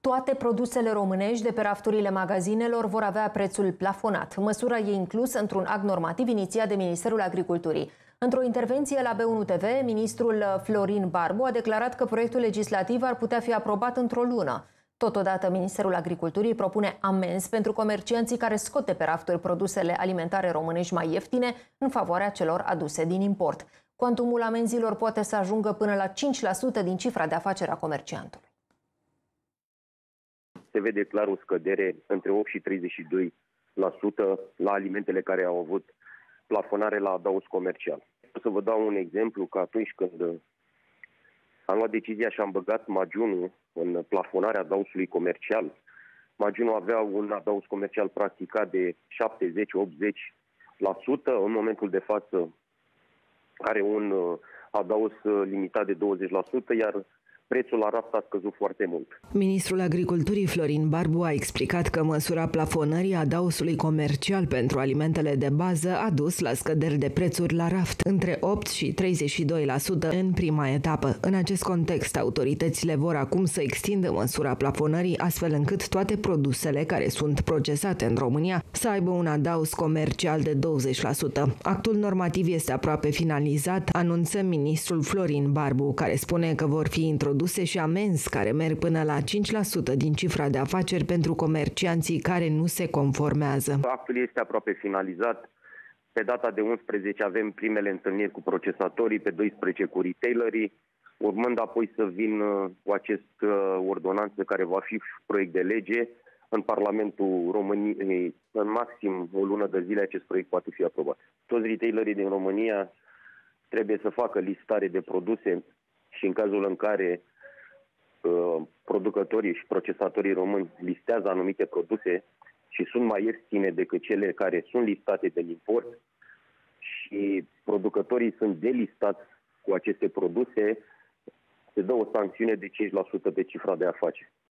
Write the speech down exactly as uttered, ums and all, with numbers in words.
Toate produsele românești de pe rafturile magazinelor vor avea prețul plafonat. Măsura e inclusă într-un act normativ inițiat de Ministerul Agriculturii. Într-o intervenție la B unu T V, ministrul Florin Barbu a declarat că proiectul legislativ ar putea fi aprobat într-o lună. Totodată, Ministerul Agriculturii propune amenzi pentru comercianții care scot de pe rafturi produsele alimentare românești mai ieftine în favoarea celor aduse din import. Cuantumul amenzilor poate să ajungă până la cinci la sută din cifra de afaceri a comerciantului. Se vede clar o scădere între opt și treizeci și doi la sută la alimentele care au avut plafonare la adaos comercial. O să vă dau un exemplu, că atunci când am luat decizia și am băgat magiunul în plafonarea adaosului comercial, magiunul avea un adaos comercial practicat de șaptezeci la optzeci la sută, în momentul de față are un adaos limitat de douăzeci la sută, iar prețul la raft a scăzut foarte mult. Ministrul Agriculturii Florin Barbu a explicat că măsura plafonării adaosului comercial pentru alimentele de bază a dus la scăderi de prețuri la raft între opt și treizeci și doi la sută în prima etapă. În acest context, autoritățile vor acum să extindă măsura plafonării astfel încât toate produsele care sunt procesate în România să aibă un adaos comercial de douăzeci la sută. Actul normativ este aproape finalizat, anunță ministrul Florin Barbu, care spune că vor fi introduse produse și amenzi care merg până la cinci la sută din cifra de afaceri pentru comercianții care nu se conformează. Actul este aproape finalizat. Pe data de unsprezece avem primele întâlniri cu procesatorii, pe doisprezece cu retailerii, urmând apoi să vin cu acest ordonanță care va fi proiect de lege în Parlamentul României. În maxim o lună de zile acest proiect poate fi aprobat. Toți retailerii din România trebuie să facă listare de produse și în cazul în care uh, producătorii și procesatorii români listează anumite produse și sunt mai ieftine decât cele care sunt listate de import și producătorii sunt delistați cu aceste produse, se dă o sancțiune de cinci la sută de cifra de afaceri.